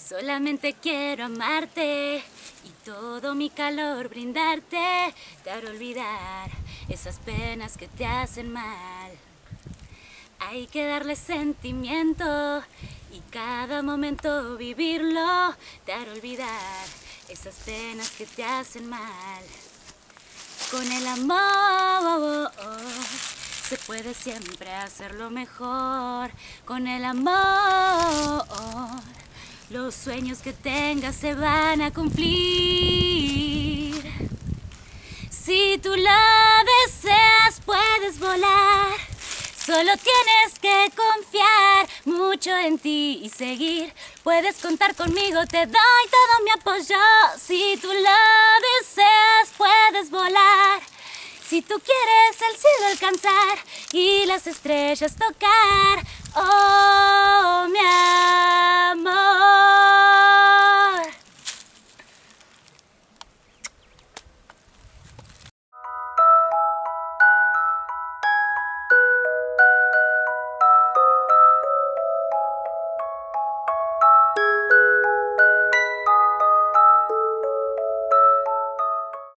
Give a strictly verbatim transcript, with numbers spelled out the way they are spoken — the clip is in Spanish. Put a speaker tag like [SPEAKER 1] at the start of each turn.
[SPEAKER 1] Solamente quiero amarte y todo mi calor brindarte. Te haré olvidar esas penas que te hacen mal. Hay que darle sentimiento y cada momento vivirlo. Te haré olvidar esas penas que te hacen mal. Con el amor se puede siempre hacerlo mejor. Con el amor los sueños que tengas se van a cumplir. Si tú lo deseas puedes volar. Solo tienes que confiar mucho en ti y seguir. Puedes contar conmigo, te doy todo mi apoyo. Si tú lo deseas puedes volar. Si tú quieres el cielo alcanzar y las estrellas tocar, oh mi amor.